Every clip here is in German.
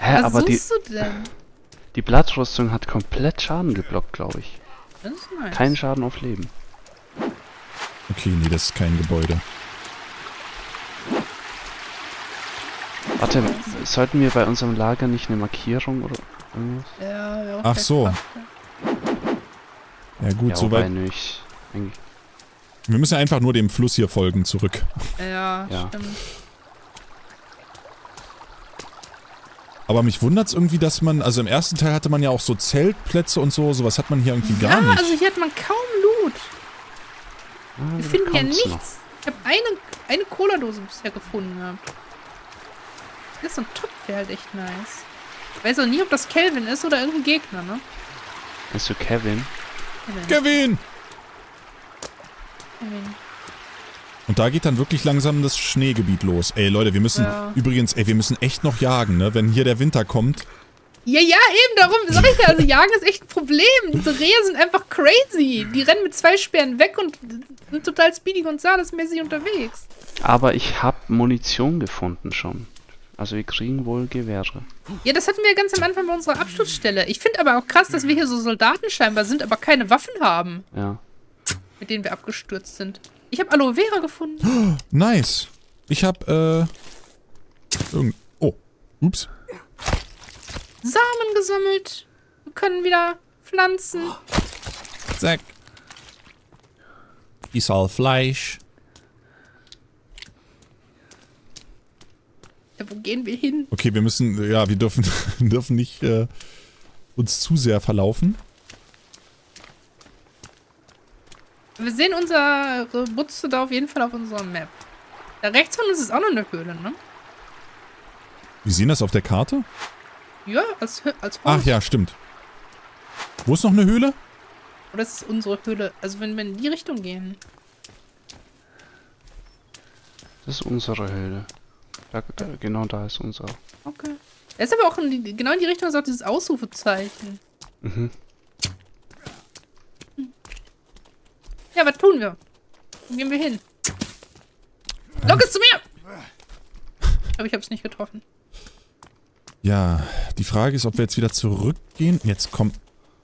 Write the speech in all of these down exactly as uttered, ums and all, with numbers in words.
Hä, Was aber die, suchst du denn? die Blattrüstung hat komplett Schaden geblockt, glaube ich. Das ist nice. Kein Schaden auf Leben. Okay, nee, das ist kein Gebäude. Warte, sollten wir bei unserem Lager nicht eine Markierung oder irgendwas? Ja, ja, Ach so. Ja gut, Ja, soweit. nicht. Eigentlich. Wir müssen ja einfach nur dem Fluss hier folgen, zurück. Ja, Ja. stimmt. Aber mich wundert's irgendwie, dass man, also im ersten Teil hatte man ja auch so Zeltplätze und so, sowas hat man hier irgendwie gar Ja, nicht. also hier hat man kaum Loot. Ah, Wir da finden hier kommt's nichts. noch. Ich habe eine, eine Cola-Dose bisher gefunden gehabt. Das ist so ein Topf, wäre halt echt nice. Ich weiß auch nie, ob das Kelvin ist oder irgendein Gegner, ne? Bist du Kevin? Kelvin. Kevin! Kelvin. Und da geht dann wirklich langsam das Schneegebiet los. Ey Leute, wir müssen, Ja. übrigens, ey, wir müssen echt noch jagen, ne? Wenn hier der Winter kommt. Ja, ja, eben, darum sag ich ja, also Jagen ist echt ein Problem. Diese Rehe sind einfach crazy. Die rennen mit zwei Speeren weg und sind total speedy Gonzales-mäßig unterwegs. Aber ich habe Munition gefunden schon. Also wir kriegen wohl Gewehre. Ja, das hatten wir ganz am Anfang bei unserer Absturzstelle. Ich finde aber auch krass, dass wir hier so Soldaten scheinbar sind, aber keine Waffen haben, Ja. mit denen wir abgestürzt sind. Ich habe Aloe Vera gefunden. Nice. Ich hab, äh... Irgend oh. Ups. Samen gesammelt. Wir können wieder pflanzen. Zack. Ist all Fleisch. Ja, wo gehen wir hin? Okay, wir müssen, ja, wir dürfen, dürfen nicht äh, uns zu sehr verlaufen. Wir sehen unsere Butze da auf jeden Fall auf unserer Map. Da rechts von uns ist auch noch eine Höhle, ne? Wir sehen das auf der Karte? Ja, als, Hö- als Haus. Ach ja, stimmt. Wo ist noch eine Höhle? Oder ist es unsere Höhle? Also wenn wir in die Richtung gehen. Das ist unsere Höhle. Da, da, genau da ist unser. Okay. Er ist aber auch in die, genau in die Richtung ist auch dieses Ausrufezeichen. Mhm. Ja, was tun wir? Wo gehen wir hin? Lock es zu mir! Aber ich habe es nicht getroffen. Ja, die Frage ist, ob wir jetzt wieder zurückgehen. Jetzt kommt...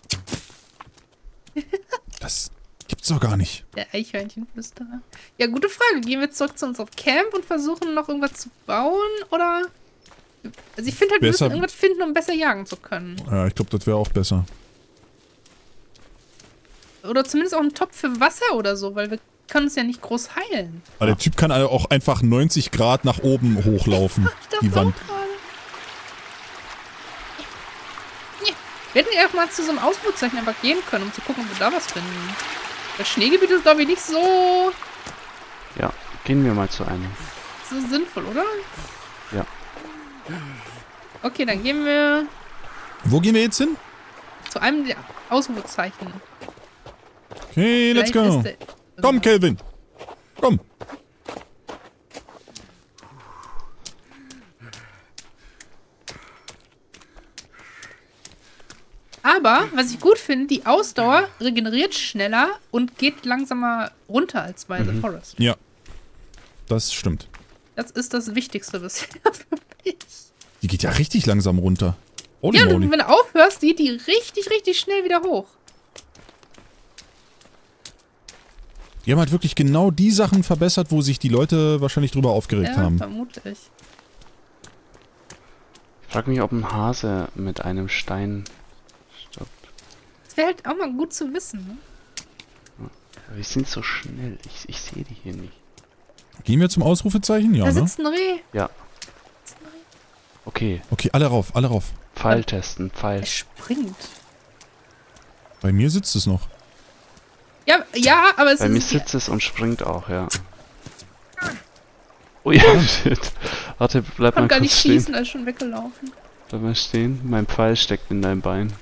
Das gibt's doch gar nicht. Der Eichhörnchenflüsterer. Ja, gute Frage. Gehen wir zurück zu unserem Camp und versuchen noch irgendwas zu bauen? Oder... Also ich finde halt, wir müssen Besser- irgendwas finden, um besser jagen zu können. Ja, ich glaube, das wäre auch besser. Oder zumindest auch einen Topf für Wasser oder so, weil wir können uns ja nicht groß heilen. Aber der Typ kann also auch einfach neunzig Grad nach oben hochlaufen. Ich dachte Die Wand. auch gerade. Ja. Wir hätten ja auch mal zu so einem Ausrufezeichen einfach gehen können, um zu gucken, ob wir da was finden. Das Schneegebiet ist, glaube ich, nicht so, Ja, gehen wir mal zu einem. so sinnvoll, oder? Ja. Okay, dann gehen wir Wo gehen wir jetzt hin? zu einem der Ausrufezeichen. Okay, let's Vielleicht go. ist der- Komm, Kelvin. Komm. Aber, was ich gut finde, die Ausdauer regeneriert schneller und geht langsamer runter als bei The Forest. Ja. Das stimmt. Das ist das Wichtigste bisher für mich. Die geht ja richtig langsam runter. Holy Ja, und moly. wenn du aufhörst, geht die richtig, richtig schnell wieder hoch. Die haben halt wirklich genau die Sachen verbessert, wo sich die Leute wahrscheinlich drüber aufgeregt Ja, haben. vermutlich. Ich frage mich, ob ein Hase mit einem Stein stoppt. Das wäre halt auch mal gut zu wissen, ne? Aber wir sind so schnell. Ich, ich sehe die hier nicht. Gehen wir zum Ausrufezeichen? Ja, Da ne? sitzt ein Reh. Ja. Da sitzt ein Reh. Okay. Okay, alle rauf, alle rauf. Pfeil testen. Pfeil. Er springt. Bei mir sitzt es noch. Ja, ja, aber es Bei mir ist... sitzt es und springt auch, ja. Oh ja, shit. Warte, bleib Ich mal kann gar kurz nicht stehen. schießen, er ist schon weggelaufen. Bleib mal stehen. Mein Pfeil steckt in deinem Bein.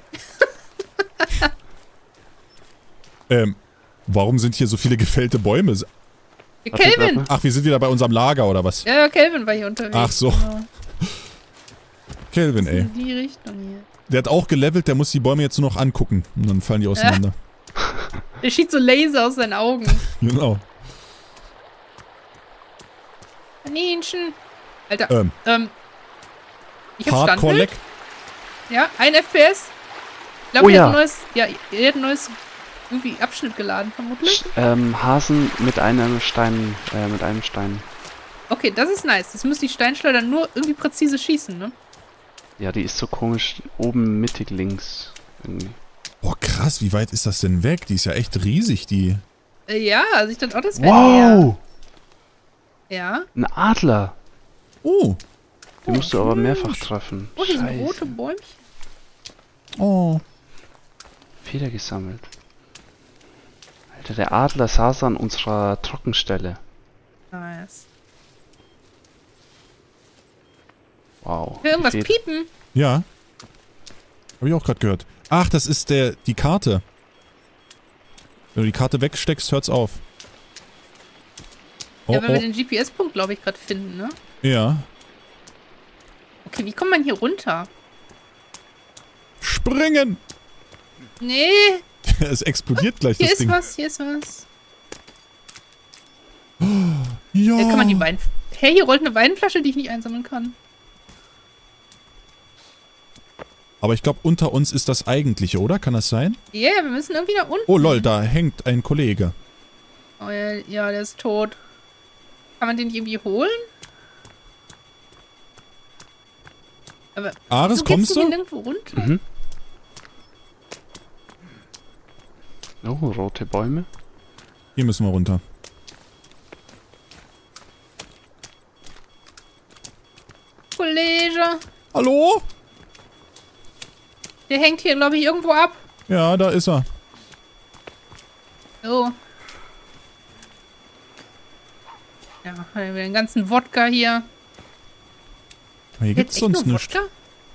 Ähm, warum sind hier so viele gefällte Bäume? Ja, Warte, Kelvin! bleib mal. Ach, wir sind wieder bei unserem Lager, oder was? Ja, ja, Kelvin war hier unterwegs. Ach so. Genau. Kelvin, ey. In die Richtung hier. Der hat auch gelevelt, der muss die Bäume jetzt nur noch angucken. Und dann fallen die auseinander. Der schießt so Laser aus seinen Augen. Genau. Kaninchen. Alter, Ähm, ähm. Ich hab Hardcore Standbild. Leck. Ja, ein F P S. Ich glaube, Oh ihr ja. habt ein neues, ja, ihr habt ein neues irgendwie Abschnitt geladen, vermutlich. Sch- ähm, Hasen mit einem Stein, äh, mit einem Stein. Okay, das ist nice. Das müssen die Steinschleuder nur irgendwie präzise schießen, ne? Ja, die ist so komisch oben mittig links. Irgendwie. Boah, krass, wie weit ist das denn weg? Die ist ja echt riesig, die. Äh, ja, also ich dachte auch, das wäre näher. Wow! Ja. Ein Adler! Oh. Den musst du aber mehrfach treffen. Oh, hier sind Scheiße. rote Bäumchen. Oh. Feder gesammelt. Alter, der Adler saß an unserer Trockenstelle. Nice. Wow. Will irgendwas die Feder- piepen? Ja. Habe ich auch gerade gehört. Ach, das ist der die Karte. Wenn du die Karte wegsteckst, hört's auf. Oh, Ja, wenn wir oh. den G P S-Punkt, glaube ich, gerade finden, ne? Ja. Okay, wie kommt man hier runter? Springen! Nee, Es explodiert gleich, hier das ist Ding. was, hier ist was. Ja. Äh, kann man die Wein... Hey, hier rollt eine Weinflasche, die ich nicht einsammeln kann. Aber ich glaube, unter uns ist das eigentliche, oder? Kann das sein? Ja, yeah, wir müssen irgendwie nach unten. Oh lol, da hängt ein Kollege. Oh, ja, ja, der ist tot. Kann man den nicht irgendwie holen? Aber Ares, so kommst geht's hier du? nirgendwo runter? Mhm. Oh, rote Bäume. Hier müssen wir runter. Kollege, Hallo? der hängt hier, glaube ich, irgendwo ab. Ja, da ist er. So. Ja, haben wir den ganzen Wodka hier. Hier Jetzt gibt's echt sonst nur nichts. Wodka?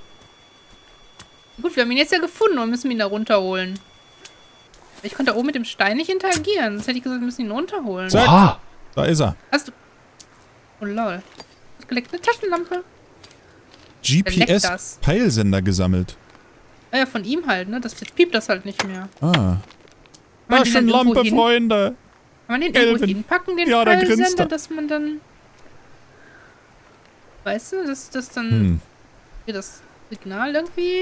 Gut, wir haben ihn jetzt ja gefunden und müssen ihn da runterholen. Ich konnte da oben mit dem Stein nicht interagieren. Sonst hätte ich gesagt, wir müssen ihn runterholen. Zack. Oha! Da ist er. Hast du... Oh lol. Hast gelegt eine Taschenlampe? G Wer P leckt das? S-Peilsender gesammelt. Ah ja, von ihm halt, ne? Das, jetzt piept das halt nicht mehr. Ah. Kann man den dann irgendwo Taschenlampe, hin- Freunde. Kann man den irgendwo Kelvin. hinpacken, den Ja, da grinst Peilsender, er. dass man dann... Weißt du, dass das dann... Hm. Hier das Signal irgendwie...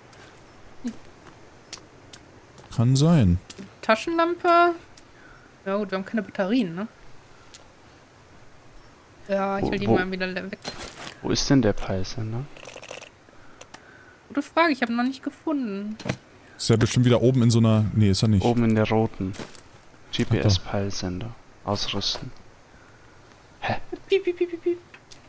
Kann sein. Taschenlampe. Ja gut, wir haben keine Batterien, ne? Ja, ich will Wo- die wo- mal wieder weg. Wo ist denn der Peilsender? Gute Frage, ich habe ihn noch nicht gefunden. Ist ja bestimmt wieder oben in so einer... Nee, ist er nicht. Oben in der roten. G P S-Peilsender. Ausrüsten. Piep, piep, piep, piep, piep.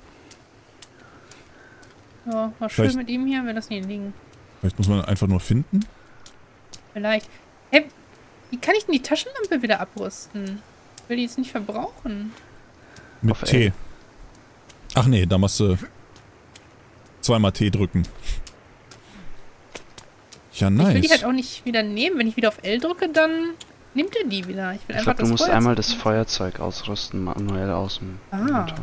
Ja, war schön Vielleicht- mit ihm hier, wir lassen ihn liegen. Vielleicht muss man ihn einfach nur finden. Vielleicht. Hä, wie kann ich denn die Taschenlampe wieder abrüsten? Ich will die jetzt nicht verbrauchen. Mit Auf T. L. Ach nee, da musst du zweimal T drücken. Ja, Ich will die nice. halt auch nicht wieder nehmen. Wenn ich wieder auf L drücke, dann nimmt er die wieder. Ich will Ich einfach glaube, du das musst Feuerzeug einmal das nehmen. Feuerzeug ausrüsten, manuell aus dem Ah. Inventar.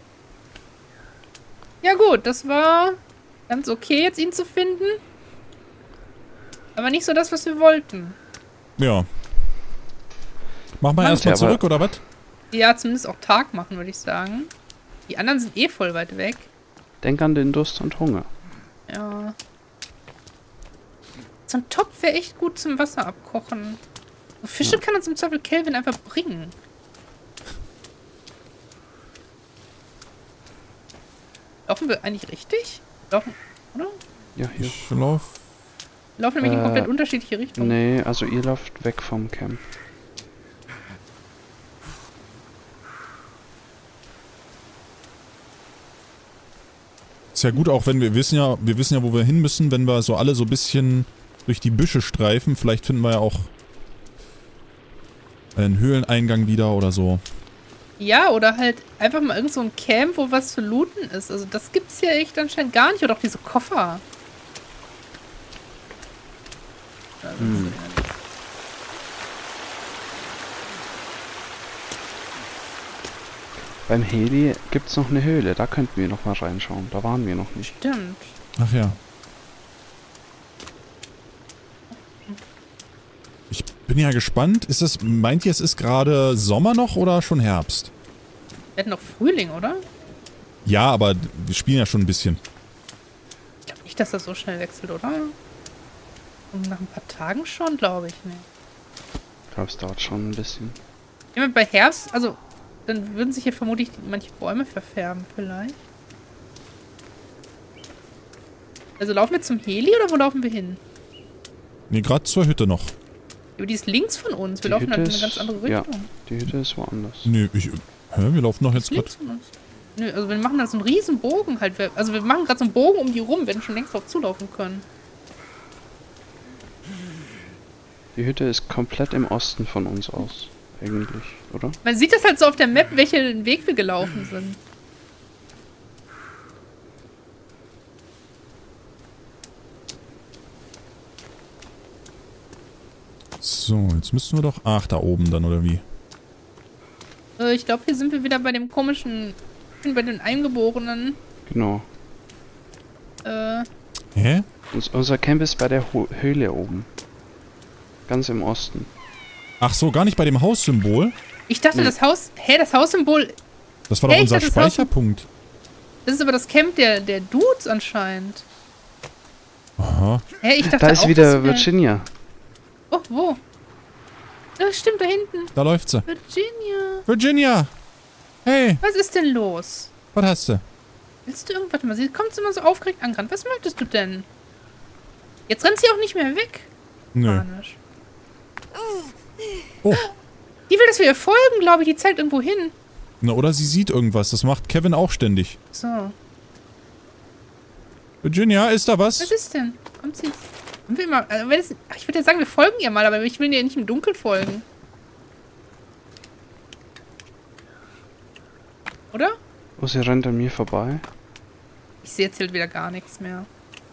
Ja gut, das war ganz okay, jetzt ihn zu finden. Aber nicht so das, was wir wollten. Ja. Mach mal Mann, erstmal aber- zurück, oder was? Ja, zumindest auch Tag machen, würde ich sagen. Die anderen sind eh voll weit weg. Denk an den Durst und Hunger. Ja. So ein Topf wäre echt gut zum Wasser abkochen. So Fische kann uns im Zweifel Kelvin einfach bringen. Laufen wir eigentlich richtig? Laufen, oder? Ja, hier. Ich lauf. Wir laufen nämlich in Äh, komplett unterschiedliche Richtungen. Nee, also ihr lauft weg vom Camp. Ist ja gut, auch wenn wir wissen ja, wir wissen ja, wo wir hin müssen, wenn wir so alle so ein bisschen durch die Büsche streifen. Vielleicht finden wir ja auch einen Höhleneingang wieder oder so. Ja, oder halt einfach mal irgend so ein Camp, wo was zu looten ist. Also das gibt's hier echt anscheinend gar nicht. Oder auch diese Koffer. Ja, das Hm. ist ja- Beim Heli gibt's noch eine Höhle, da könnten wir noch mal reinschauen. Da waren wir noch nicht. Stimmt. Ach ja. Ich bin ja gespannt. Ist das, meint ihr, es ist gerade Sommer noch oder schon Herbst? Wir hatten noch Frühling, oder? Ja, aber wir spielen ja schon ein bisschen. dass das so schnell wechselt, oder? Und nach ein paar Tagen schon, glaube ich nicht. Ich glaube, es dauert schon ein bisschen. Ja, bei Herbst, also, dann würden sich hier vermutlich manche Bäume verfärben, vielleicht. Also laufen wir zum Heli oder wo laufen wir hin? Nee, gerade zur Hütte noch. Aber die ist links von uns. Wir Die laufen Hütte halt in eine ist- ganz andere ja. Richtung. Die Hütte ist woanders. Nee, ich... Hä, wir laufen doch Die jetzt ist gerade... links von uns. Nö, also wir machen da so einen riesen Bogen halt. Wir- Also wir machen gerade so einen Bogen um die rum, wir hätten schon längst drauf zulaufen können. Die Hütte ist komplett im Osten von uns aus. Eigentlich, oder? Man sieht das halt so auf der Map, welchen Weg wir gelaufen sind. So, jetzt müssten wir doch... Ach, da oben dann, oder wie? Äh, ich glaube, hier sind wir wieder bei dem komischen... bei den Eingeborenen. Genau. Äh, Hä? Uns, unser Camp ist bei der Ho Höhle oben. Ganz im Osten. Ach so, gar nicht bei dem Haussymbol? ich dachte, Nee. das Haus... Hä, das Haussymbol... Das war doch Hey, ich unser dachte, das Haus- Speicherpunkt. Das ist aber das Camp der, der Dudes anscheinend. Aha. Hä, ich dachte Da ist auch, wieder das wär- Virginia. Oh, wo? Das stimmt, da hinten. Da läuft sie. Virginia. Virginia! Hey, Was ist denn los? was hast du? Willst du irgendwas? Warte mal, sie kommt immer so aufgeregt angerannt. Was möchtest du denn? Jetzt rennt sie auch nicht mehr weg. Nö. Panisch. Oh, Die will, dass wir ihr folgen, glaube ich. Die zeigt irgendwo hin. na oder sie sieht irgendwas. Das macht Kevin auch ständig. So. Virginia, ist da was? Was ist denn? Kommt sie? Kommen wir mal, also wenn es, ach, ich würde ja sagen, wir folgen ihr mal, aber ich will ihr nicht im Dunkeln folgen. Oder? Oh, sie rennt an mir vorbei. Ich sehe jetzt halt wieder gar nichts mehr.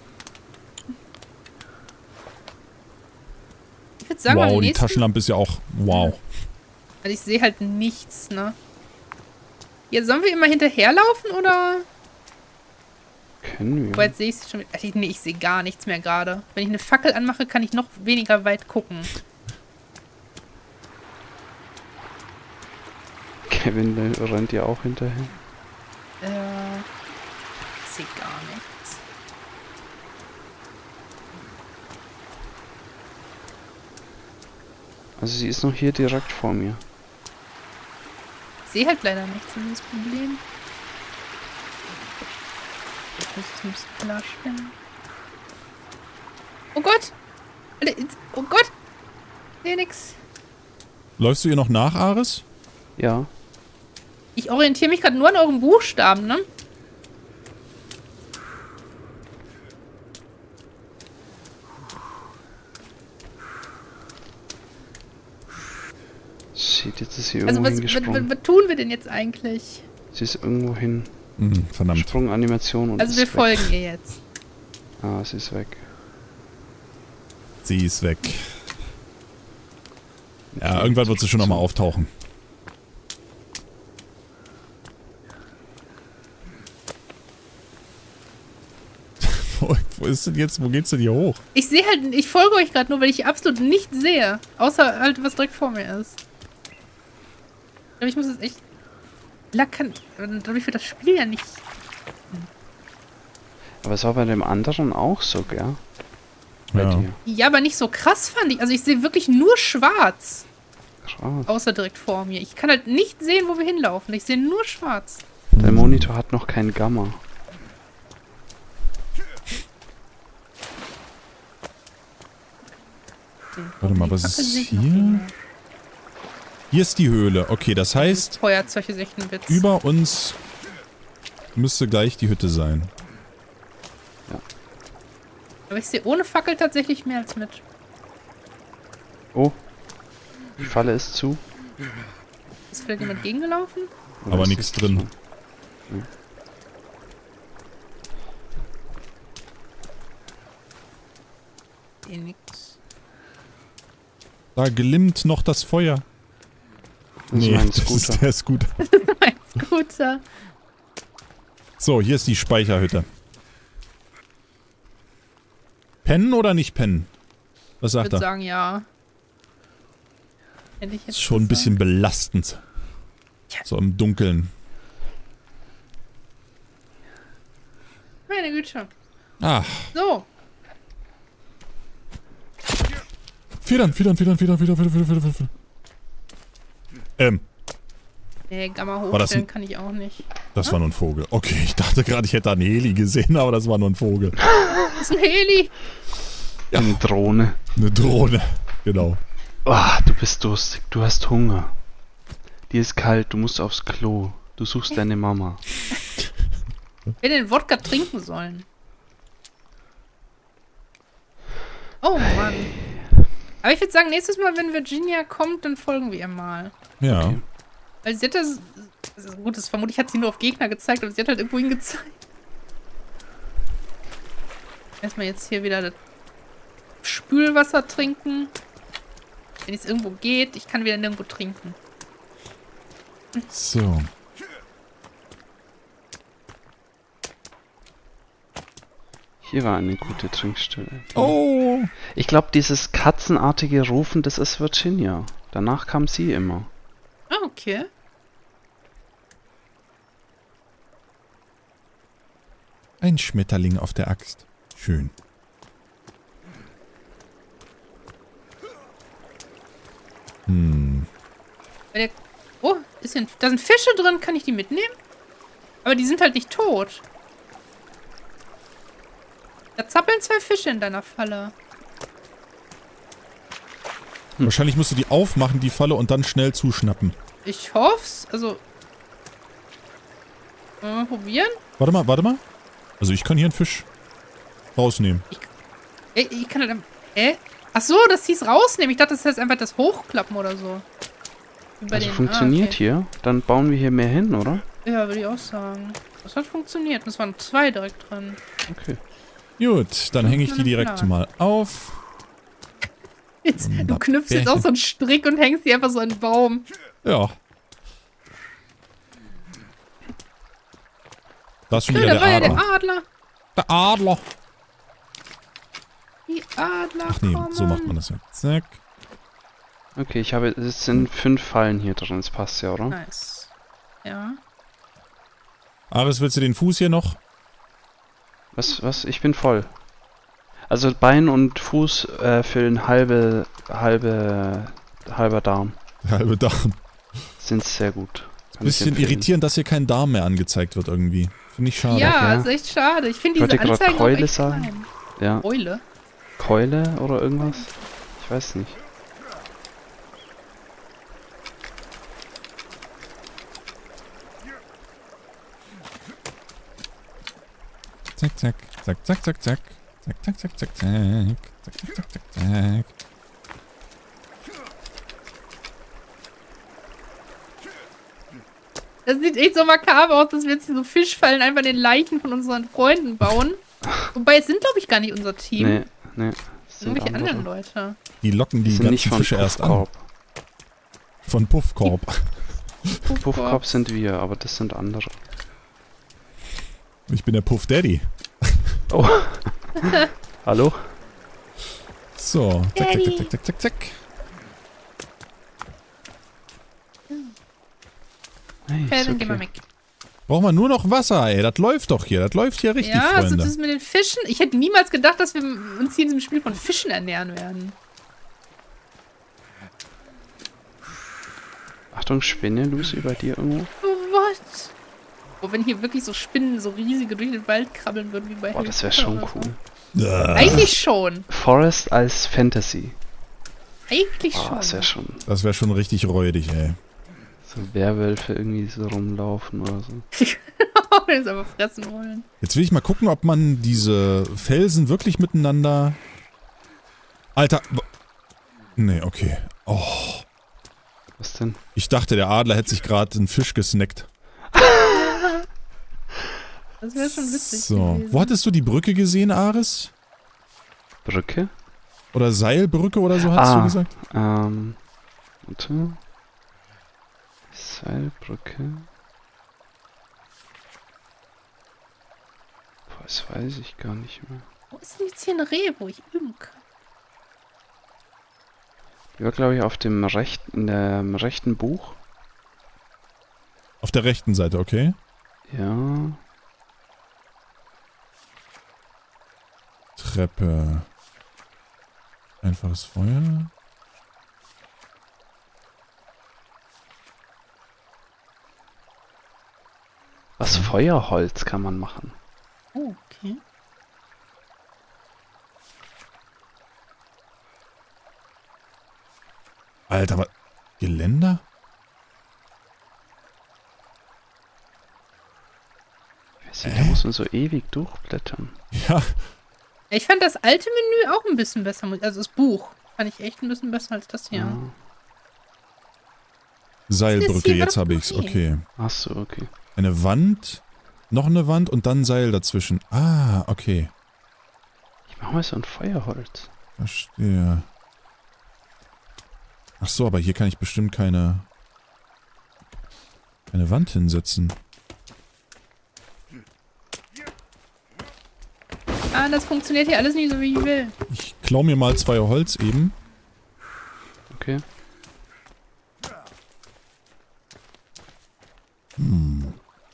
Ich würde sagen, Wow, beim die nächsten, Taschenlampe ist ja auch... Wow. also ich sehe halt nichts, ne? Jetzt sollen wir immer hinterherlaufen, oder? Können wir. Aber jetzt sehe ich sie schon wieder. Also ich, nee, ich sehe gar nichts mehr gerade. Wenn ich eine Fackel anmache, kann ich noch weniger weit gucken. Kevin äh, rennt ja auch hinterher. Äh, ich sehe gar nichts. Also sie ist noch hier direkt vor mir. Ich sehe halt leider nichts, das ist das Problem. Ich muss es ein bisschen klarstellen. Oh Gott! Alter, jetzt- Oh Gott! Ich sehe nix. Läufst du ihr noch nach, Ares? Ja. Ich orientiere mich gerade nur an euren Buchstaben, ne? Shit, jetzt ist sie Also irgendwo was, was, hingesprungen. was, was tun wir denn jetzt eigentlich? Sie ist irgendwo hin. Hm, verdammt. Sprunganimation und Also ist wir weg. folgen ihr jetzt. Ah, sie ist weg. Sie ist weg. Ja, irgendwann wird sie schon nochmal auftauchen. wo, wo ist denn jetzt? Wo geht's denn hier hoch? Ich sehe halt, ich folge euch gerade nur, weil ich absolut nichts sehe. Außer halt, was direkt vor mir ist. Ich glaube, ich muss es echt... Lackern. Dadurch wird das Spiel ja nicht... Aber es war bei dem anderen auch so, gell? Bei Ja. dir. Ja, aber nicht so krass fand ich. Also ich sehe wirklich nur schwarz. Krass. Außer direkt vor mir. Ich kann halt nicht sehen, wo wir hinlaufen. Ich sehe nur schwarz. Dein Monitor hat noch kein Gamma. Warte mal, Die was Fackel ist sehe ich noch hier? weniger. Hier ist die Höhle. Okay, das heißt, Feuerzeug ist echt ein Witz. über uns müsste gleich die Hütte sein. Aber ich sehe ohne Fackel tatsächlich mehr als mit. Oh. Die Falle ist zu. Ist vielleicht jemand gegengelaufen? Oder Aber ist nichts sie drin. zu? Eh nix. Da glimmt noch das Feuer. Das ist mein das ist Scooter. der Scooter. Mein Scooter. So, hier ist die Speicherhütte. Pennen oder nicht pennen? Was Ich sagt würde er? sagen, ja. Hätte ich jetzt Ist schon ein gesagt. bisschen belastend. Ja. So im Dunkeln. Meine Güte. Ah. So. Federn, Federn, Federn, Federn, Federn, Federn, Federn, Federn, Federn. Ähm. Nee, Gamma War das hochstellen ein- kann ich auch nicht. Das war nur ein Vogel. Okay, ich dachte gerade, ich hätte einen Heli gesehen, aber das war nur ein Vogel. Das ist ein Heli. Ja. Eine Drohne. Eine Drohne. Genau. Ah, du bist durstig, du hast Hunger. Dir ist kalt, du musst aufs Klo. Du suchst deine Mama. Wer den Wodka trinken sollen. Oh Mann. Aber ich würde sagen, nächstes Mal, wenn Virginia kommt, dann folgen wir ihr mal. Ja. Okay. Weil sie hat das... Also gut, das vermutlich hat sie nur auf Gegner gezeigt, aber sie hat halt irgendwo hingezeigt. Erstmal jetzt hier wieder das Spülwasser trinken. Wenn es irgendwo geht, ich kann wieder nirgendwo trinken. So. Hier war eine gute Trinkstelle. Oh. Ich glaube, dieses katzenartige Rufen, das ist Virginia. Danach kam sie immer. Ah, okay. Ein Schmetterling auf der Axt. Schön. Hm. Bei der oh, ist hier ein, da sind Fische drin. Kann ich die mitnehmen? Aber die sind halt nicht tot. Da zappeln zwei Fische in deiner Falle. Hm. Wahrscheinlich musst du die aufmachen, die Falle, und dann schnell zuschnappen. Ich hoff's. Also... Wollen wir mal probieren? Warte mal, warte mal. Also ich kann hier einen Fisch rausnehmen. Ich, ich kann halt... Hä? Ach so, das hieß rausnehmen. Ich dachte, das heißt einfach das Hochklappen oder so. Wie bei Also den- funktioniert ah, okay. hier. Dann bauen wir hier mehr hin, oder? Ja, würde ich auch sagen. Das hat funktioniert. Es waren zwei direkt drin. Okay. Gut, dann hänge ich die direkt Klar. mal auf. Jetzt, du Wunderbar. knüpfst jetzt auch so einen Strick und hängst die einfach so in den Baum. Ja. Da ist schon Ja, wieder da der war ja Adler. der Adler. Der Adler. Die Adler Ach nee, kommen. so macht man das ja. Zack. Okay, ich habe... Es sind fünf Fallen hier drin. Das passt ja, oder? Nice. Ja. Aris, willst du den Fuß hier noch? Was, was? Ich bin voll. Also Bein und Fuß äh, füllen halbe... halbe... halber Darm. Halbe Darm. Sind sehr gut. Kann ich Bisschen empfehlen. irritierend, dass hier kein Darm mehr angezeigt wird irgendwie. Finde ich schade. Ja, ja. ist echt schade. Ich finde Ich diese wollte grad Anzeigen Keule auch echt sagen. klein. Ja. Keule? Keule oder irgendwas? Ich weiß nicht. Zack, zack, zack, zack, zack, zack. Zack, zack, zack, zack, zack. Zack, zack, zack, zack, zack. Das sieht echt so makaber aus, dass wir jetzt hier so Fischfallen einfach in den Leichen von unseren Freunden bauen. Wobei, es sind, glaube ich, gar nicht unser Team. Nee, nee. Das sind Irgendwelche andere. anderen Leute. Die locken Die die sind nicht ganzen von Fische erst an. Puffkorb. Von Puffkorb. Puffkorb sind wir, aber das sind andere. Ich bin der Puff Daddy. Oh. Hallo? So. Zack, zack, Daddy. zack, zack, zack, zack. Hey, Okay, ist dann gehen wir okay. weg. Braucht man nur noch Wasser, ey. Das läuft doch hier. Das läuft hier richtig, Ja, also Freunde. das mit den Fischen. Ich hätte niemals gedacht, dass wir uns hier in diesem Spiel von Fischen ernähren werden. Achtung, Spinne, Lucy, bei dir irgendwo? Oh, what? Oh, wenn hier wirklich so Spinnen, so riesige durch den Wald krabbeln würden wie bei Boah, Harry das wäre Potter schon oder so. cool. Äh, Eigentlich schon. Forest als Fantasy. Eigentlich Boah, schon. das wäre schon... Das wäre schon richtig räudig, ey. So Werwölfe irgendwie so rumlaufen oder so. Wir uns aber fressen wollen. Jetzt will ich mal gucken, ob man diese Felsen wirklich miteinander... Alter... w- Nee, okay. Oh, Was denn? ich dachte, der Adler hätte sich gerade einen Fisch gesnackt. Das wäre schon witzig So, gewesen. wo hattest du die Brücke gesehen, Aris? Brücke? Oder Seilbrücke oder so, hast Ah. du gesagt? Ähm... Warte. Seilbrücke. Boah, das weiß ich gar nicht mehr. Wo ist denn jetzt hier ein Reh, wo ich üben kann? Die war, glaube ich, auf dem rechten, in dem rechten Buch. Auf der rechten Seite, okay. Ja. Treppe. Einfaches Feuer. Was Feuerholz kann man machen? Oh, okay. Alter, was? Geländer? Ich weiß nicht, da muss man so ewig durchblättern. Ja. Ich fand das alte Menü auch ein bisschen besser. Also das Buch fand ich echt ein bisschen besser als das hier. Ja. Seilbrücke, hier jetzt war habe doch ich's. okay. Okay. Ach so, okay. Eine Wand, noch eine Wand und dann ein Seil dazwischen. Ah, okay. Ich mache mal so ein Feuerholz. Verstehe. Ach so, aber hier kann ich bestimmt keine... keine Wand hinsetzen. Ah, das funktioniert hier alles nicht so, wie ich will. Ich klau mir mal zwei Holz eben. Okay. Hm.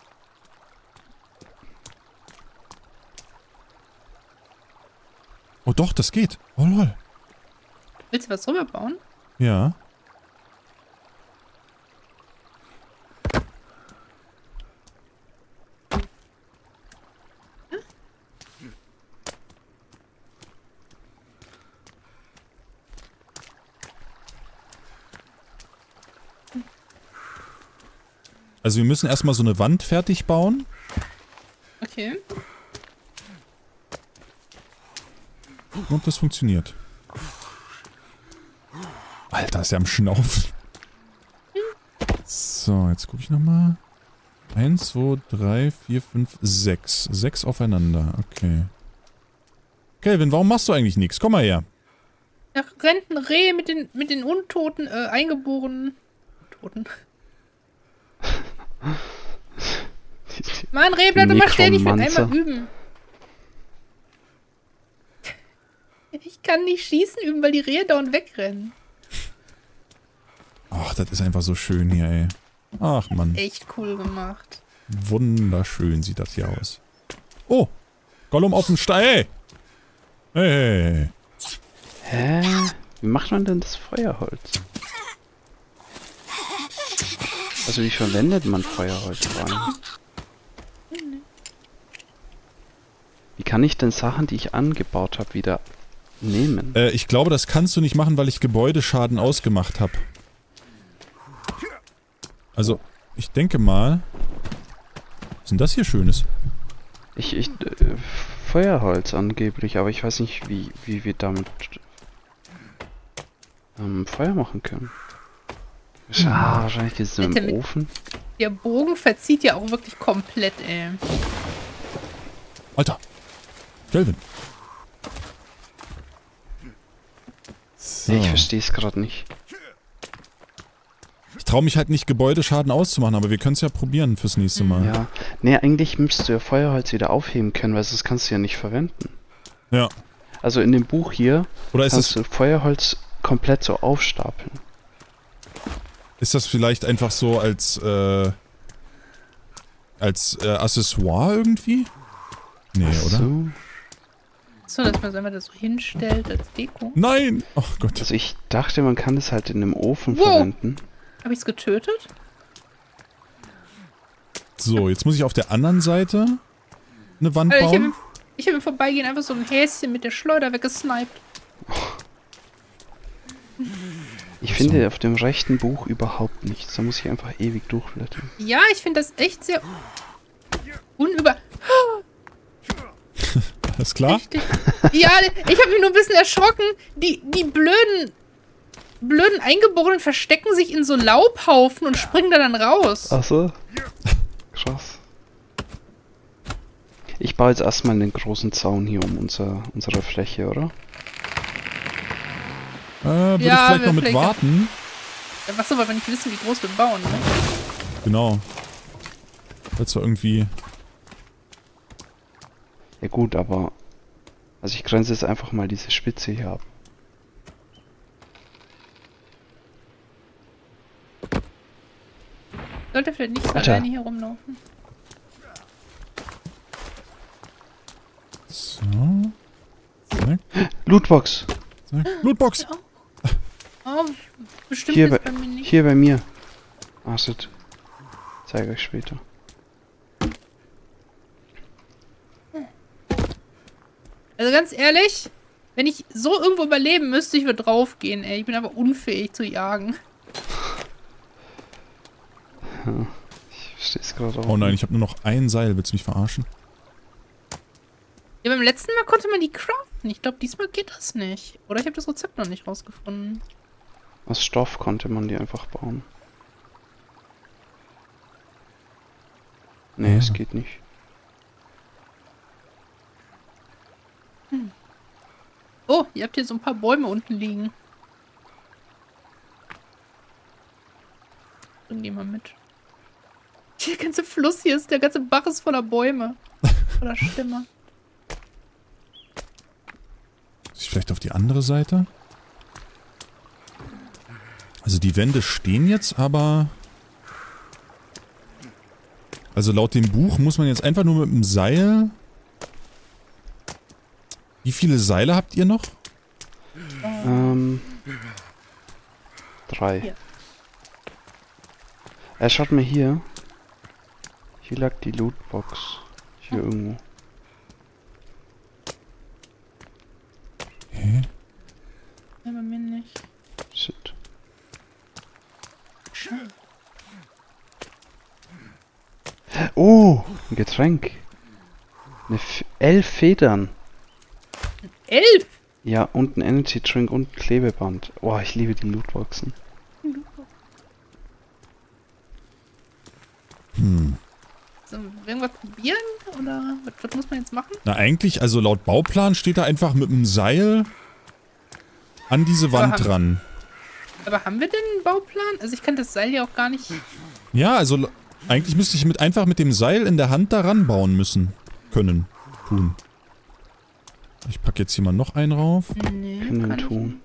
Oh doch, das geht. Oh lol. Willst du was drüber bauen? Ja. Also wir müssen erstmal so eine Wand fertig bauen. Okay. Und das funktioniert. Alter, ist ja am Schnaufen. So, jetzt gucke ich nochmal. Eins, zwei, drei, vier, fünf, sechs. Sechs aufeinander, okay. Kelvin, warum machst du eigentlich nichts? Komm mal her. Da rennt ein Reh mit den, mit den Untoten, äh, Eingeborenen. Toten. Mann, Reh, bleib doch mal stehen, ich will Nekromanzer. einmal üben. Ich kann nicht schießen üben, weil die Rehe dauernd wegrennen. Ach, das ist einfach so schön hier, ey. Ach, Mann. Echt cool gemacht. Wunderschön sieht das hier aus. Oh! Gollum auf dem Stein. Hey! Hey! Hä? Wie macht man denn das Feuerholz? Also wie verwendet man Feuerholz vor allem? Wie kann ich denn Sachen, die ich angebaut habe, wieder nehmen? Äh, ich glaube, das kannst du nicht machen, weil ich Gebäudeschaden ausgemacht habe. Also, ich denke mal... Was ist denn das hier Schönes? Ich, ich, äh, Feuerholz angeblich, aber ich weiß nicht, wie, wie wir damit ähm, Feuer machen können. Ah, wahrscheinlich ist es im Bitte mit- Ofen. Der Bogen verzieht ja auch wirklich komplett, ey. Alter! Kelvin! So. Ich verstehe es gerade nicht. Ich traue mich halt nicht, Gebäudeschaden auszumachen, aber wir können es ja probieren fürs nächste Mal. Ja. Nee, eigentlich müsstest du ja Feuerholz wieder aufheben können, weil sonst kannst du ja nicht verwenden. Ja. Also in dem Buch hier Oder ist kannst es, du Feuerholz komplett so aufstapeln. ist das vielleicht einfach so als, äh, als äh, Accessoire irgendwie? Nee, Ach oder? so. So, dass man es einfach da so hinstellt als Deko. Nein! Oh Gott. Also ich dachte, man kann das halt in einem Ofen Wow. verwenden. Habe ich es getötet? So, jetzt muss ich auf der anderen Seite eine Wand Also ich habe bauen. im, ich hab im Vorbeigehen einfach so ein Häschen mit der Schleuder weggesniped. Ich So. finde auf dem rechten Buch überhaupt nichts. Da muss ich einfach ewig durchblättern. Ja, ich finde das echt sehr unüber... Alles klar? Richtig. Ja, ich habe mich nur ein bisschen erschrocken. Die, die blöden, blöden Eingeborenen verstecken sich in so Laubhaufen und springen da dann raus. Ach so. Krass. Ich baue jetzt erstmal den großen Zaun hier um unser, unsere Fläche, oder? Äh, würde Ja, ich vielleicht wir noch mit vielleicht- warten. Ja, was so, weil wir nicht wissen, wie groß wir bauen. Ne? Genau. Jetzt war irgendwie... Ja gut, aber... Also ich grenze jetzt einfach mal diese Spitze hier ab. Sollte vielleicht nicht so Alter. alleine hier rumlaufen. So. Zack, Lootbox. zack. Lootbox! Oh, bestimmt Hier jetzt bei, bei mir nicht. hier bei mir. Ach, shit. Zeige euch später. Also ganz ehrlich, wenn ich so irgendwo überleben müsste, ich würde draufgehen, ey. Ich bin aber unfähig zu jagen. Ich verstehe es gerade auch. Oh nein, nicht. ich habe nur noch ein Seil. Willst du mich verarschen? Ja, beim letzten Mal konnte man die craften. Ich glaube, diesmal geht das nicht. Oder ich habe das Rezept noch nicht rausgefunden. Aus Stoff konnte man die einfach bauen. Nee, Ja. es geht nicht. Oh, ihr habt hier so ein paar Bäume unten liegen. Bring die mal mit. Der ganze Fluss hier ist, der ganze Bach ist voller Bäume. Voller Stämme. Muss ich vielleicht auf die andere Seite? Also die Wände stehen jetzt, aber... Also laut dem Buch muss man jetzt einfach nur mit dem Seil... Wie viele Seile habt ihr noch? Ähm. Drei. Hier. Äh, schaut mal hier. Hier lag die Lootbox. Hier irgendwo. Hä? Ja, bei mir nicht. Shit. Oh, ein Getränk. Eine F elf Federn. Elf! Ja, und ein Energy Drink und ein Klebeband. Boah, ich liebe die Lootboxen. Hm. So, irgendwas probieren? Oder was, was muss man jetzt machen? Na eigentlich, also laut Bauplan steht da einfach mit dem Seil an diese Wand haben- dran. Aber haben wir denn einen Bauplan? Also ich kann das Seil ja auch gar nicht... Ja, also l- eigentlich müsste ich mit einfach mit dem Seil in der Hand daran bauen müssen. Können. Tun. Ich packe jetzt hier mal noch einen rauf. Nee, Können kann ich tun.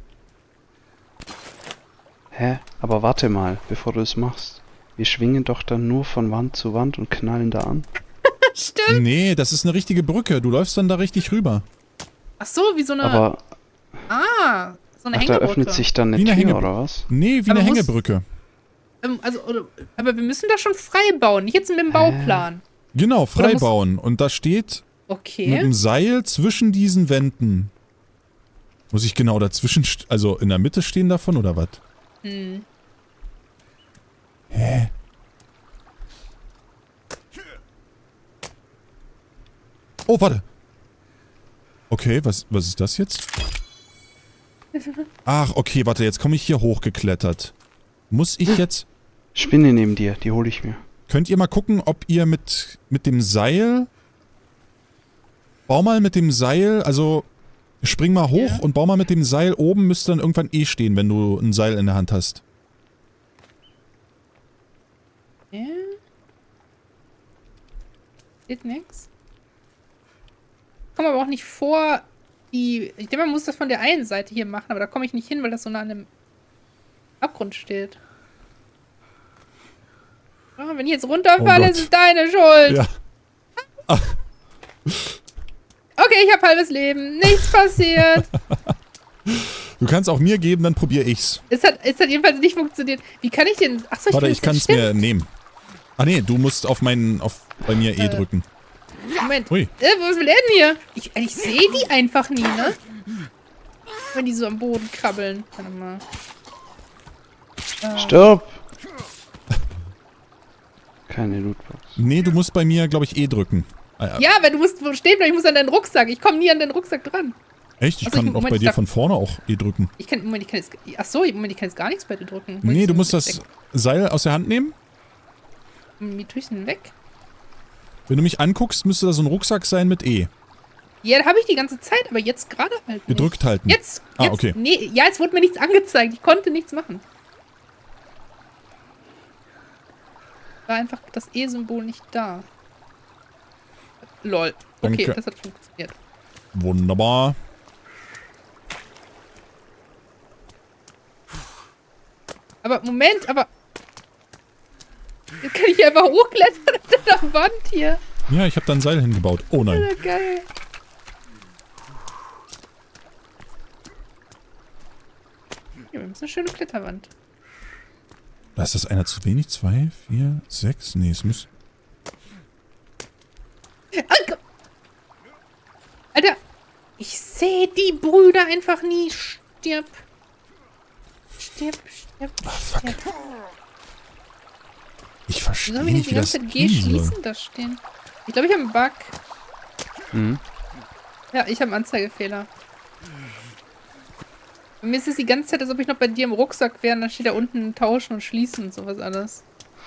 Hä? Aber warte mal, bevor du es machst. Wir schwingen doch dann nur von Wand zu Wand und knallen da an. nicht. Stimmt. Nee, das ist eine richtige Brücke. Du läufst dann da richtig rüber. Ach so, wie so eine... Aber ah, so eine ach, da Hängebrücke. öffnet sich dann eine Wie eine Tür, Hängebrücke. oder was? Nee, wie Aber eine muss- Hängebrücke. Ähm, also, oder, aber wir müssen das schon frei bauen, nicht jetzt mit dem Bauplan. Genau, frei muss- bauen. Und da steht mit Okay. dem Seil zwischen diesen Wänden. Muss ich genau dazwischen, st- also in der Mitte stehen davon oder was? Hm. Hä? Oh, warte. Okay, was, was ist das jetzt? Ach, okay, warte, jetzt komme ich hier hochgeklettert. Muss ich jetzt... Spinne neben dir, die hole ich mir. Könnt ihr mal gucken, ob ihr mit, mit dem Seil... Bau mal mit dem Seil, also spring mal hoch Ja. und bau mal mit dem Seil oben, müsste dann irgendwann eh stehen, wenn du ein Seil in der Hand hast. Ja. Geht nix. Komm aber auch nicht vor die... Ich denke, man muss das von der einen Seite hier machen, aber da komme ich nicht hin, weil das so nah an dem Abgrund steht. Ah, wenn ich jetzt runterfalle, Oh Gott. ist es deine Schuld. Ja. Okay, ich habe halbes Leben. Nichts passiert. Du kannst auch mir geben, dann probiere ich's. es, hat, es hat jedenfalls nicht funktioniert. Wie kann ich den... Achso, ich Warte, kann ich kann's mir nehmen. Ah nee, du musst auf meinen, auf bei mir E Äh. drücken. Moment. Ui. Äh, was will er denn hier? Ich, ich sehe die einfach nie, ne? Wenn die so am Boden krabbeln. Warte mal. Äh, Stopp! Keine Lootbox. Nee, du musst bei mir, glaube ich, E drücken. Ah, ja. Ja, aber du musst wo stehen bleiben. Ich muss an deinen Rucksack. Ich komme nie an deinen Rucksack dran. Echt? Ich Also, kann ich- auch Moment, bei ich dir darf- von vorne auch E drücken. Ich kann, Moment, ich kann jetzt... Achso, Moment, ich kann jetzt gar nichts bei dir drücken. Nee, du musst das das Seil aus der Hand nehmen. Wie tue ich denn weg? Wenn du mich anguckst, müsste da so ein Rucksack sein mit E. Ja, da habe ich die ganze Zeit, aber jetzt gerade halt nicht. Gedrückt halten. Jetzt, Ah, jetzt, okay. nee, ja, jetzt wurde mir nichts angezeigt. Ich konnte nichts machen. War einfach das E-Symbol nicht da. Lol. Okay, Danke. das hat funktioniert. Wunderbar. Aber Moment, aber... Jetzt kann ich hier einfach hochklettern an der Wand hier. Ja, ich habe da ein Seil hingebaut. Oh nein. Ja, geil. Ja, wir haben eine schöne Kletterwand. Da ist das einer zu wenig. Zwei, vier, sechs. Nee, es muss... Ah, Alter, ich sehe die Brüder einfach nie. Stirb. Stirb, stirb, Ah, fuck. stirb. Ich verstehe Sollen wir nicht, die wie das ganze Zeit G gehen soll. schließen da stehen? Ich glaube, ich habe einen Bug. Mhm. Ja, ich habe einen Anzeigefehler. Bei mir ist es die ganze Zeit, als ob ich noch bei dir im Rucksack wäre und dann steht da unten tauschen und schließen und sowas alles.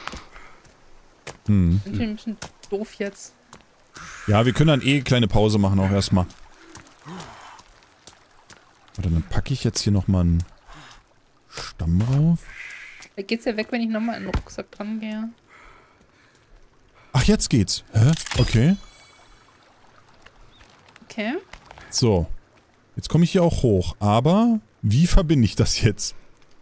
Hm. Ich bin ein bisschen doof jetzt. Ja, wir können dann eh kleine Pause machen, auch erstmal. Warte, dann packe ich jetzt hier nochmal einen Stamm drauf. Da geht's ja weg, wenn ich nochmal in den Rucksack dran gehe. Ach, jetzt geht's. Hä? Okay. Okay. So. Jetzt komme ich hier auch hoch. Aber wie verbinde ich das jetzt?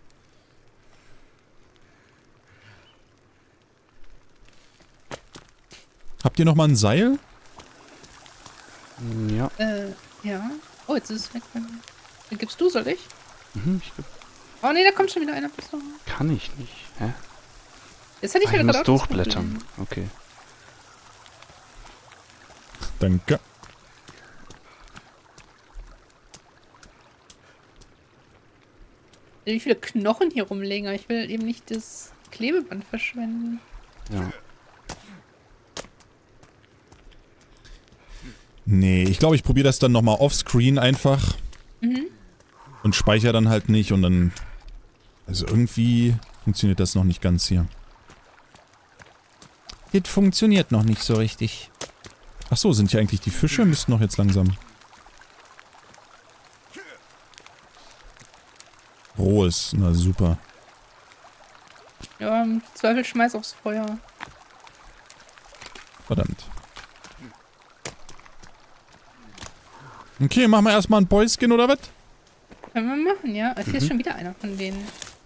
Habt ihr nochmal ein Seil? Ja. Äh, ja. Oh, jetzt ist es weg. Den gibst du, soll ich? Mhm, ich, Oh nee, da kommt schon wieder einer. Bist du? kann ich nicht. Hä? Jetzt hätte ich Ah, halt ich muss gerade auch das durchblättern. Problem. Okay. Danke. Wie viele Knochen hier rumlegen, aber ich will eben nicht das Klebeband verschwenden. Ja. Nee, ich glaube, ich probiere das dann nochmal offscreen einfach. Mhm. Und speichere dann halt nicht und dann... Also irgendwie funktioniert das noch nicht ganz hier. Das funktioniert noch nicht so richtig. Ach so, sind hier eigentlich die Fische? Müssten doch jetzt langsam... Rohes, na super. Ja, im Zweifel schmeiß aufs Feuer. Verdammt. Okay, machen wir erstmal ein Boyskin oder was? Können wir machen, ja. Also hier Mhm. ist schon wieder einer von denen.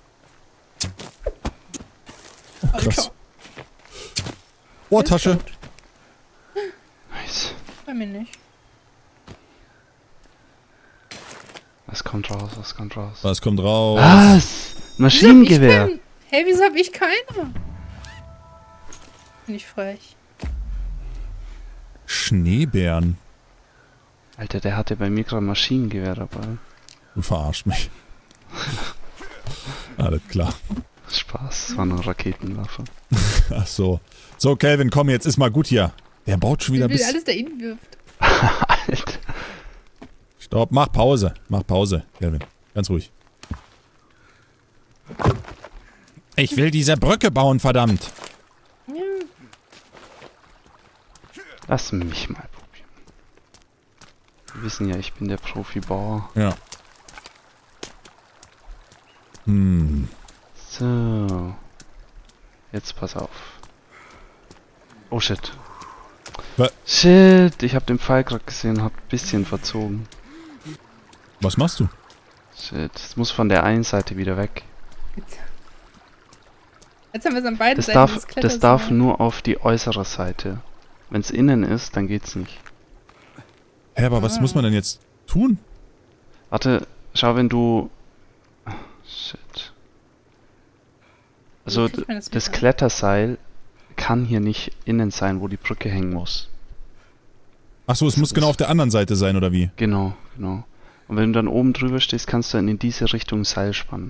Oh, krass. Ohrtasche. Nice. Bei mir nicht. Was kommt raus? Was kommt raus? Was kommt raus? Was? Wieso hab ich Maschinengewehr. keinen? Hey, wieso hab ich keine? Bin ich frech. Schneebären. Alter, der hatte bei mir gerade ein Maschinengewehr dabei. Du verarschst mich. Alles klar. Spaß, das war nur Raketenwaffe. Ach so. So, Kelvin, komm, jetzt ist mal gut hier. Der baut schon wieder Wie bis... alles dahin wirft. Alter. Stopp, mach Pause. Mach Pause, Kelvin. Ganz ruhig. Ich will diese Brücke bauen, verdammt. Ja. Lass mich mal probieren. Wir wissen ja, ich bin der Profibauer. Ja. Hm. So. Jetzt pass auf. Oh shit. Was? Shit, ich hab den Pfeil gerade gesehen, hab ein bisschen verzogen. Was machst du? Shit, es muss von der einen Seite wieder weg. Jetzt, jetzt haben wir es an beiden Das Seiten darf, des das darf Kletterseils. nur auf die äußere Seite. Wenn es innen ist, dann geht's nicht. Hä, aber was Ah. muss man denn jetzt tun? Warte, schau, wenn du... Ah, shit. Also, Wie kriegt man das das wieder? Kletterseil kann hier nicht innen sein, wo die Brücke hängen muss. Ach so, es muss genau auf der anderen Seite sein, oder wie? Genau, genau. Und wenn du dann oben drüber stehst, kannst du dann in diese Richtung Seil spannen.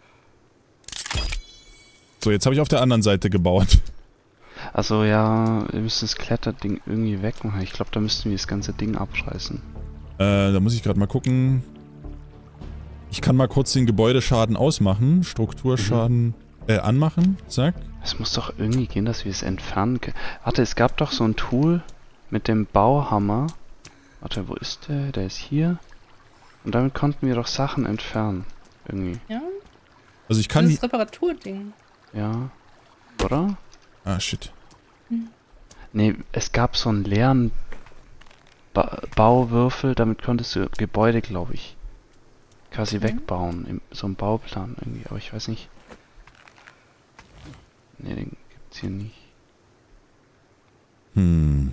So, jetzt habe ich auf der anderen Seite gebaut. Also ja, wir müssen das Kletterding irgendwie wegmachen. Ich glaube, da müssten wir das ganze Ding abreißen. Äh, da muss ich gerade mal gucken. Ich kann mal kurz den Gebäudeschaden ausmachen. Strukturschaden äh, anmachen. Zack. Es muss doch irgendwie gehen, dass wir es entfernen können. Warte, es gab doch so ein Tool mit dem Bauhammer. Warte, wo ist der? Der ist hier. Und damit konnten wir doch Sachen entfernen. Irgendwie. Ja, Also ich kann das die... ist Reparaturding. Ja. Oder? Ah, shit. Nee, es gab so einen leeren ba Bauwürfel, damit konntest du Gebäude, glaube ich, quasi Okay. wegbauen. Im, so ein Bauplan irgendwie, aber ich weiß nicht. Nee, den gibt's hier nicht. Hm.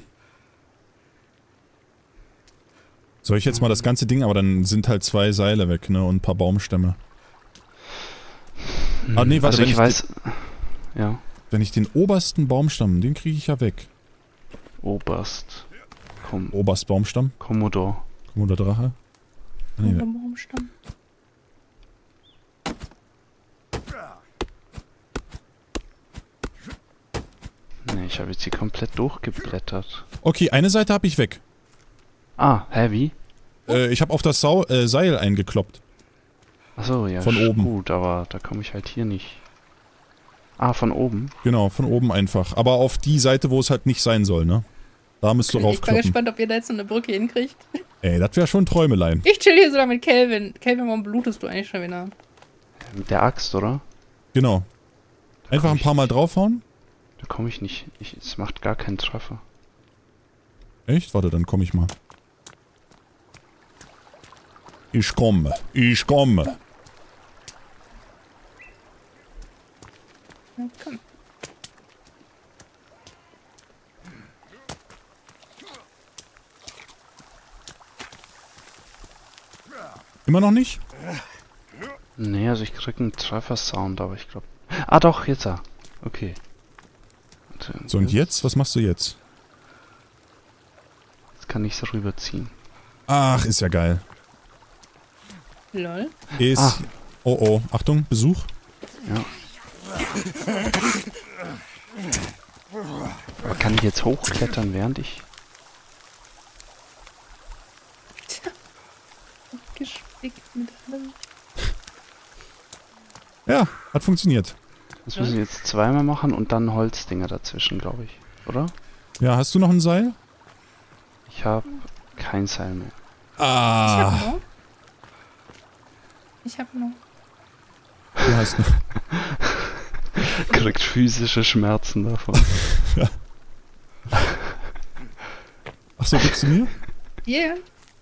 Soll ich jetzt mal das ganze Ding, aber dann sind halt zwei Seile weg, ne? Und ein paar Baumstämme. Ah, nee, warte, also wenn ich ich weiß... Ja, Wenn ich den obersten Baumstamm, den kriege ich ja weg. Oberst. Kom Oberst Baumstamm? Commodore. Komodo Drache? Ah, nee, Baumstamm. Ne, ich habe jetzt hier komplett durchgeblättert. okay, eine Seite habe ich weg. Ah, heavy? Äh, ich habe auf das Sau äh, Seil eingekloppt. Achso, ja, Von sch- oben. gut, aber da komme ich halt hier nicht. Ah, von oben? Genau, von oben einfach. Aber auf die Seite, wo es halt nicht sein soll, ne? Da müsst du Ich bin raufkloppen. gespannt, ob ihr da jetzt so eine Brücke hinkriegt. Ey, das wäre schon Träumelein. Ich chill hier sogar mit Kelvin. Kelvin, warum blutest du eigentlich schon wieder? Mit der Axt, oder? Genau. Da Einfach komm ein ich paar Mal nicht. draufhauen. Da komme ich nicht. Ich, es macht gar keinen Treffer. Echt? Warte, dann komme ich mal. Ich komme. Ich komme. Ja, komm. Immer noch nicht? Nee, also ich krieg einen Treffer-Sound, aber ich glaube... Ah doch, jetzt ah. Okay. Warte, So, und jetzt? Was machst du jetzt? Jetzt kann ich es rüberziehen. Ach, ist ja geil. Lol. Ist... Ah. Oh oh, Achtung, Besuch. Ja. Aber kann ich jetzt hochklettern, während ich... Gespickt mit allem. Ja, hat funktioniert. Das müssen wir jetzt zweimal machen und dann Holzdinger dazwischen, glaube ich. Oder? Ja, hast du noch ein Seil? Ich habe kein Seil mehr. Ich hab Ah, noch. Ich hab noch. du hast noch. Kriegt physische Schmerzen davon. Ach so, gibst du mir? Yeah.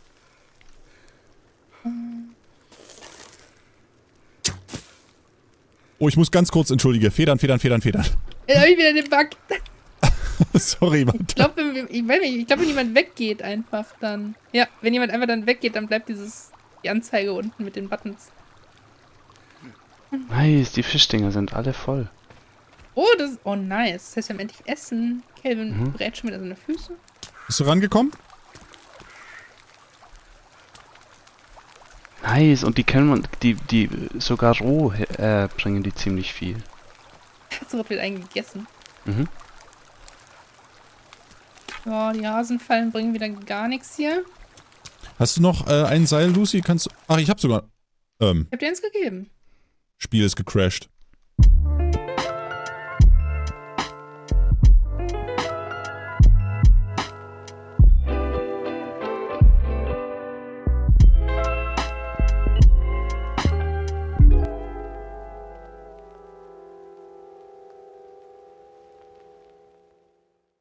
Oh, ich muss ganz kurz, entschuldige. Federn, Federn, Federn, Federn. Jetzt hab ich wieder den Bug. Sorry, Ich Mann. glaube, wenn, wir- ich weiß nicht, ich glaub, wenn jemand weggeht einfach, dann... Ja, wenn jemand einfach dann weggeht, dann bleibt dieses... Die Anzeige unten mit den Buttons. Nice, die Fischdinger sind alle voll. Oh, das ist... Oh, nice. Das heißt, wir haben endlich Essen. Kelvin Mhm. brät schon wieder seine Füße. Bist du rangekommen? Nice, und die können man, die, die sogar roh äh, bringen die ziemlich viel. So wird wieder eingegessen. Mhm. Ja, die Hasenfallen bringen wieder gar nichts hier. Hast du noch äh, ein Seil, Lucy? Kannst du... Ach, ich hab sogar... Ähm, Ich hab dir eins gegeben. Spiel ist gecrashed.